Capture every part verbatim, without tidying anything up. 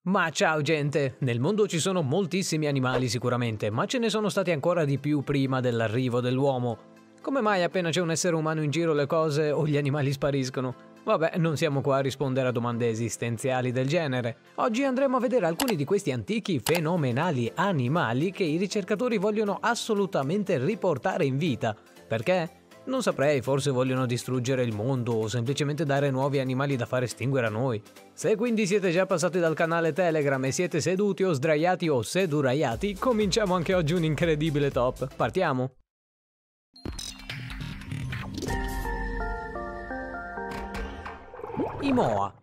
Ma ciao gente! Nel mondo ci sono moltissimi animali sicuramente, ma ce ne sono stati ancora di più prima dell'arrivo dell'uomo. Come mai appena c'è un essere umano in giro le cose o gli animali spariscono? Vabbè, non siamo qua a rispondere a domande esistenziali del genere. Oggi andremo a vedere alcuni di questi antichi fenomenali animali che i ricercatori vogliono assolutamente riportare in vita. Perché? Non saprei, forse vogliono distruggere il mondo o semplicemente dare nuovi animali da far estinguere a noi. Se quindi siete già passati dal canale Telegram e siete seduti o sdraiati o seduraiati, cominciamo anche oggi un incredibile top. Partiamo! I moa.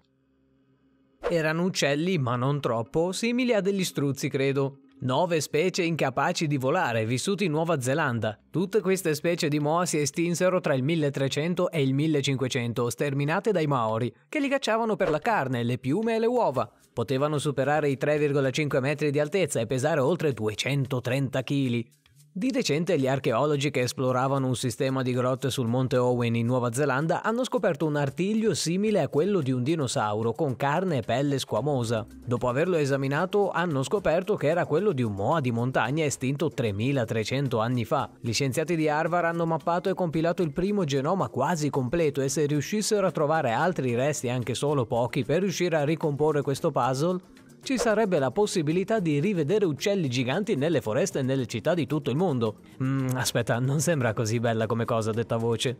Erano uccelli, ma non troppo, simili a degli struzzi, credo. Nove specie incapaci di volare, vissuti in Nuova Zelanda. Tutte queste specie di moa si estinsero tra il milletrecento e il millecinquecento, sterminate dai Maori, che li cacciavano per la carne, le piume e le uova. Potevano superare i tre virgola cinque metri di altezza e pesare oltre duecentotrenta chili. Di recente gli archeologi che esploravano un sistema di grotte sul Monte Owen in Nuova Zelanda hanno scoperto un artiglio simile a quello di un dinosauro con carne e pelle squamosa. Dopo averlo esaminato hanno scoperto che era quello di un moa di montagna estinto tremilatrecento anni fa. Gli scienziati di Harvard hanno mappato e compilato il primo genoma quasi completo e se riuscissero a trovare altri resti, anche solo pochi, per riuscire a ricomporre questo puzzle, ci sarebbe la possibilità di rivedere uccelli giganti nelle foreste e nelle città di tutto il mondo. Mm, aspetta, non sembra così bella come cosa detta a voce.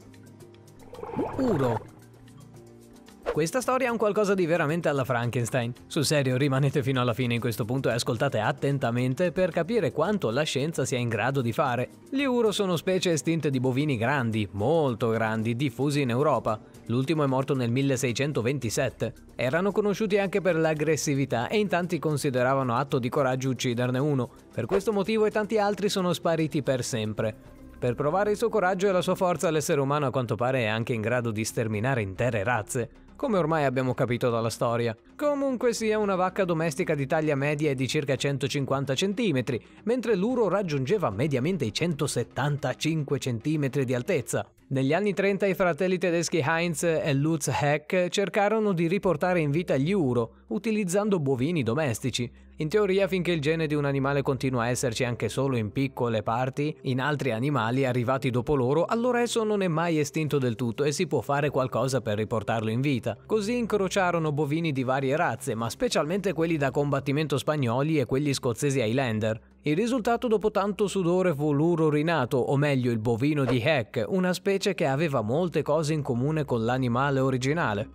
Uro. Questa storia è un qualcosa di veramente alla Frankenstein. Sul serio, rimanete fino alla fine in questo punto e ascoltate attentamente per capire quanto la scienza sia in grado di fare. Gli uro sono specie estinte di bovini grandi, molto grandi, diffusi in Europa. L'ultimo è morto nel milleseicentoventisette. Erano conosciuti anche per l'aggressività e in tanti consideravano atto di coraggio ucciderne uno. Per questo motivo e tanti altri sono spariti per sempre. Per provare il suo coraggio e la sua forza, l'essere umano a quanto pare è anche in grado di sterminare intere razze, come ormai abbiamo capito dalla storia. Comunque sia, una vacca domestica di taglia media è di circa centocinquanta centimetri, mentre l'uro raggiungeva mediamente i centosettantacinque centimetri di altezza. Negli anni trenta i fratelli tedeschi Heinz e Lutz Heck cercarono di riportare in vita gli uro, utilizzando bovini domestici. In teoria, finché il gene di un animale continua a esserci anche solo in piccole parti, in altri animali arrivati dopo loro, allora esso non è mai estinto del tutto e si può fare qualcosa per riportarlo in vita. Così incrociarono bovini di varie razze, ma specialmente quelli da combattimento spagnoli e quelli scozzesi Highlander. Il risultato, dopo tanto sudore, fu l'uro urinato, o meglio il bovino di Heck, una specie che aveva molte cose in comune con l'animale originale.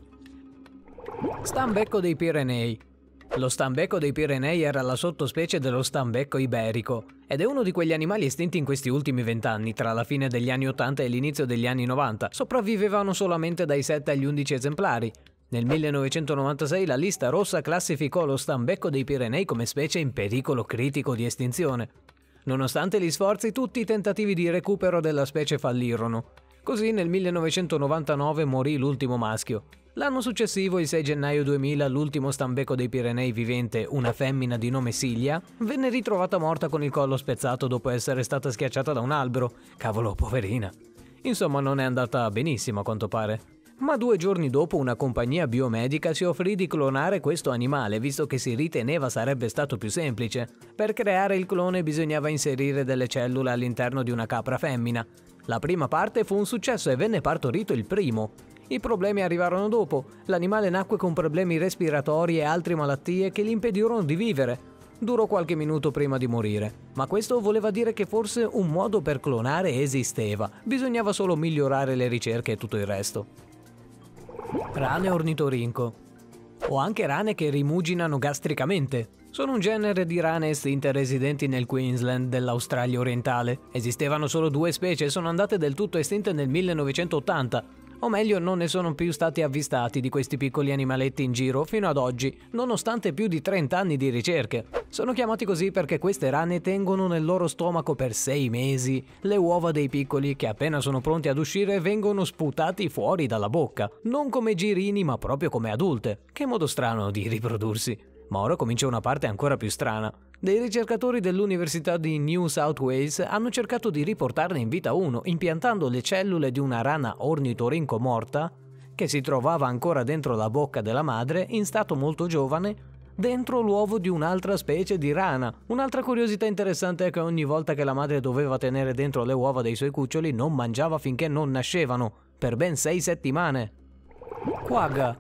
Stambecco dei Pirenei. Lo stambecco dei Pirenei era la sottospecie dello stambecco iberico ed è uno di quegli animali estinti in questi ultimi vent'anni, tra la fine degli anni ottanta e l'inizio degli anni novanta. Sopravvivevano solamente dai sette agli undici esemplari. Nel millenovecentonovantasei la lista rossa classificò lo stambecco dei Pirenei come specie in pericolo critico di estinzione. Nonostante gli sforzi, tutti i tentativi di recupero della specie fallirono. Così nel millenovecentonovantanove morì l'ultimo maschio. L'anno successivo, il sei gennaio duemila, l'ultimo stambecco dei Pirenei vivente, una femmina di nome Silja, venne ritrovata morta con il collo spezzato dopo essere stata schiacciata da un albero. Cavolo, poverina. Insomma, non è andata benissimo a quanto pare. Ma due giorni dopo una compagnia biomedica si offrì di clonare questo animale, visto che si riteneva sarebbe stato più semplice. Per creare il clone bisognava inserire delle cellule all'interno di una capra femmina. La prima parte fu un successo e venne partorito il primo. I problemi arrivarono dopo. L'animale nacque con problemi respiratori e altre malattie che gli impedirono di vivere. Durò qualche minuto prima di morire. Ma questo voleva dire che forse un modo per clonare esisteva. Bisognava solo migliorare le ricerche e tutto il resto. Rane ornitorinco. O anche rane che rimuginano gastricamente. Sono un genere di rane estinte residenti nel Queensland dell'Australia orientale. Esistevano solo due specie e sono andate del tutto estinte nel millenovecentottanta. O meglio, non ne sono più stati avvistati di questi piccoli animaletti in giro fino ad oggi, nonostante più di trenta anni di ricerche. Sono chiamati così perché queste rane tengono nel loro stomaco per sei mesi le uova dei piccoli che appena sono pronti ad uscire vengono sputati fuori dalla bocca, non come girini ma proprio come adulte. Che modo strano di riprodursi. Ma ora comincia una parte ancora più strana. Dei ricercatori dell'Università di New South Wales hanno cercato di riportarne in vita uno, impiantando le cellule di una rana ornitorinco morta, che si trovava ancora dentro la bocca della madre, in stato molto giovane, dentro l'uovo di un'altra specie di rana. Un'altra curiosità interessante è che ogni volta che la madre doveva tenere dentro le uova dei suoi cuccioli non mangiava finché non nascevano, per ben sei settimane. Quagga.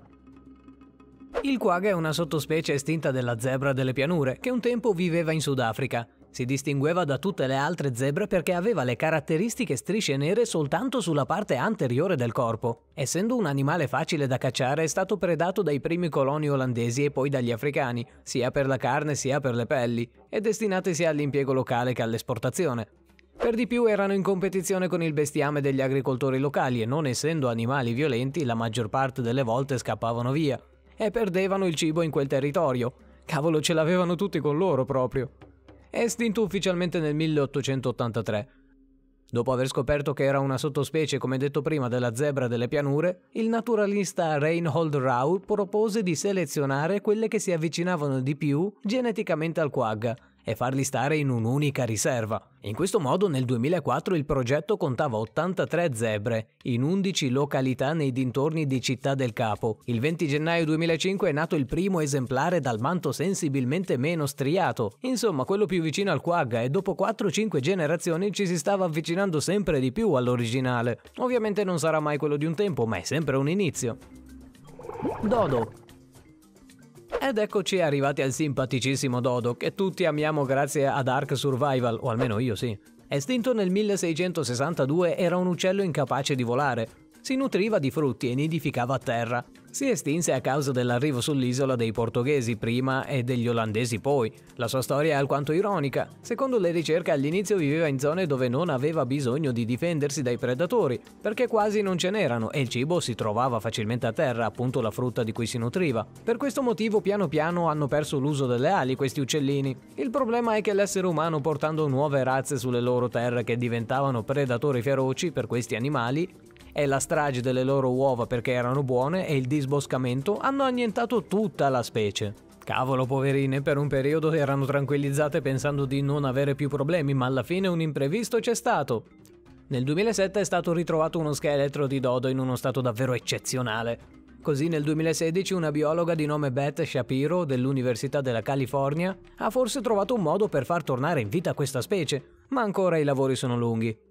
Il quagga è una sottospecie estinta della zebra delle pianure, che un tempo viveva in Sudafrica. Si distingueva da tutte le altre zebre perché aveva le caratteristiche strisce nere soltanto sulla parte anteriore del corpo. Essendo un animale facile da cacciare, è stato predato dai primi coloni olandesi e poi dagli africani, sia per la carne sia per le pelli, e destinate sia all'impiego locale che all'esportazione. Per di più erano in competizione con il bestiame degli agricoltori locali e, non essendo animali violenti, la maggior parte delle volte scappavano via e perdevano il cibo in quel territorio. Cavolo, ce l'avevano tutti con loro proprio. È estinto ufficialmente nel milleottocentottantatré. Dopo aver scoperto che era una sottospecie, come detto prima, della zebra delle pianure, il naturalista Reinhold Rau propose di selezionare quelle che si avvicinavano di più geneticamente al quagga e farli stare in un'unica riserva. In questo modo nel duemilaquattro il progetto contava ottantatré zebre in undici località nei dintorni di Città del Capo. Il venti gennaio duemilacinque è nato il primo esemplare dal manto sensibilmente meno striato, insomma quello più vicino al quagga, e dopo quattro cinque generazioni ci si stava avvicinando sempre di più all'originale. Ovviamente non sarà mai quello di un tempo, ma è sempre un inizio. Dodo. Ed eccoci arrivati al simpaticissimo dodo, che tutti amiamo grazie ad Ark Survival, o almeno io sì. Estinto nel milleseicentosessantadue, era un uccello incapace di volare. Si nutriva di frutti e nidificava a terra. Si estinse a causa dell'arrivo sull'isola dei portoghesi prima e degli olandesi poi. La sua storia è alquanto ironica. Secondo le ricerche, all'inizio viveva in zone dove non aveva bisogno di difendersi dai predatori, perché quasi non ce n'erano e il cibo si trovava facilmente a terra, appunto la frutta di cui si nutriva. Per questo motivo piano piano hanno perso l'uso delle ali questi uccellini. Il problema è che l'essere umano, portando nuove razze sulle loro terre che diventavano predatori feroci per questi animali, e la strage delle loro uova perché erano buone e il disboscamento, hanno annientato tutta la specie. Cavolo, poverine, per un periodo erano tranquillizzate pensando di non avere più problemi, ma alla fine un imprevisto c'è stato. Nel duemilasette è stato ritrovato uno scheletro di dodo in uno stato davvero eccezionale. Così nel duemilasedici una biologa di nome Beth Shapiro dell'Università della California ha forse trovato un modo per far tornare in vita questa specie, ma ancora i lavori sono lunghi.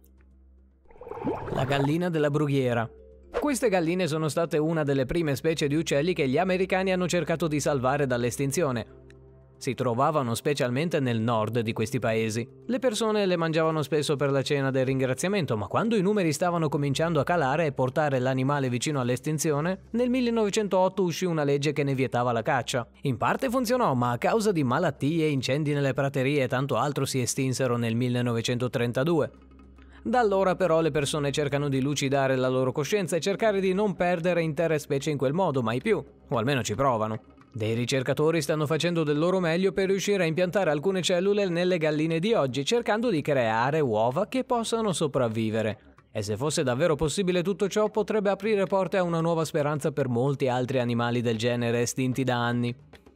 La gallina della brughiera. Queste galline sono state una delle prime specie di uccelli che gli americani hanno cercato di salvare dall'estinzione. Si trovavano specialmente nel nord di questi paesi. Le persone le mangiavano spesso per la cena del ringraziamento, ma quando i numeri stavano cominciando a calare e portare l'animale vicino all'estinzione, nel millenovecentootto uscì una legge che ne vietava la caccia. In parte funzionò, ma a causa di malattie, incendi nelle praterie e tanto altro si estinsero nel millenovecentotrentadue. Da allora però le persone cercano di lucidare la loro coscienza e cercare di non perdere intere specie in quel modo, mai più, o almeno ci provano. Dei ricercatori stanno facendo del loro meglio per riuscire a impiantare alcune cellule nelle galline di oggi, cercando di creare uova che possano sopravvivere. E se fosse davvero possibile tutto ciò, potrebbe aprire porte a una nuova speranza per molti altri animali del genere estinti da anni.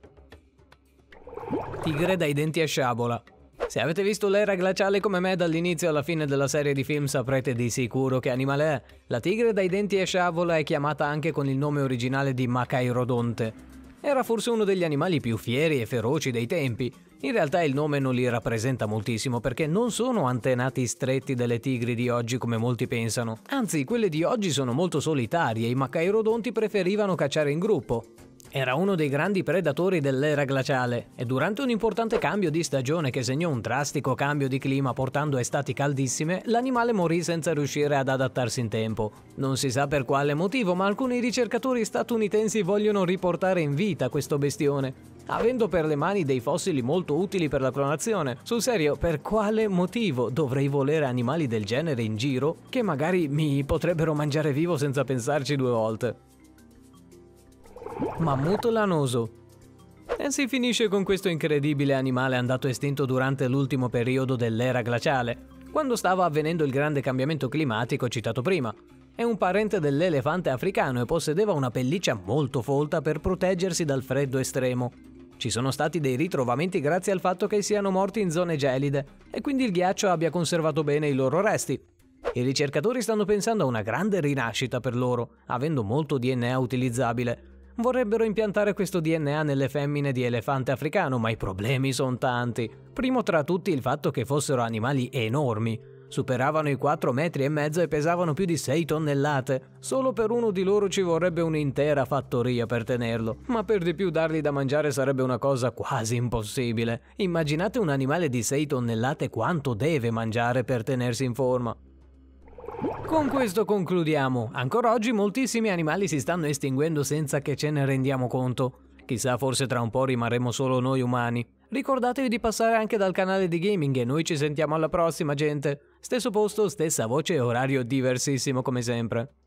Tigre dai denti a sciabola. Se avete visto l'era glaciale come me dall'inizio alla fine della serie di film saprete di sicuro che animale è. La tigre dai denti a sciabola è chiamata anche con il nome originale di Machairodonte. Era forse uno degli animali più fieri e feroci dei tempi. In realtà il nome non li rappresenta moltissimo perché non sono antenati stretti delle tigri di oggi come molti pensano. Anzi, quelle di oggi sono molto solitarie e i Machairodonti preferivano cacciare in gruppo. Era uno dei grandi predatori dell'era glaciale e durante un importante cambio di stagione che segnò un drastico cambio di clima portando estati caldissime, l'animale morì senza riuscire ad adattarsi in tempo. Non si sa per quale motivo, ma alcuni ricercatori statunitensi vogliono riportare in vita questo bestione, avendo per le mani dei fossili molto utili per la clonazione. Sul serio, per quale motivo dovrei volere animali del genere in giro che magari mi potrebbero mangiare vivo senza pensarci due volte? Mammut lanoso. E si finisce con questo incredibile animale andato estinto durante l'ultimo periodo dell'era glaciale, quando stava avvenendo il grande cambiamento climatico citato prima. È un parente dell'elefante africano e possedeva una pelliccia molto folta per proteggersi dal freddo estremo. Ci sono stati dei ritrovamenti grazie al fatto che siano morti in zone gelide e quindi il ghiaccio abbia conservato bene i loro resti. I ricercatori stanno pensando a una grande rinascita per loro, avendo molto D N A utilizzabile. Vorrebbero impiantare questo D N A nelle femmine di elefante africano, ma i problemi sono tanti. Primo tra tutti il fatto che fossero animali enormi. Superavano i quattro metri e mezzo e pesavano più di sei tonnellate. Solo per uno di loro ci vorrebbe un'intera fattoria per tenerlo, ma per di più dargli da mangiare sarebbe una cosa quasi impossibile. Immaginate un animale di sei tonnellate quanto deve mangiare per tenersi in forma. Con questo concludiamo. Ancora oggi moltissimi animali si stanno estinguendo senza che ce ne rendiamo conto. Chissà, forse tra un po' rimarremo solo noi umani. Ricordatevi di passare anche dal canale di gaming e noi ci sentiamo alla prossima, gente. Stesso posto, stessa voce e orario diversissimo come sempre.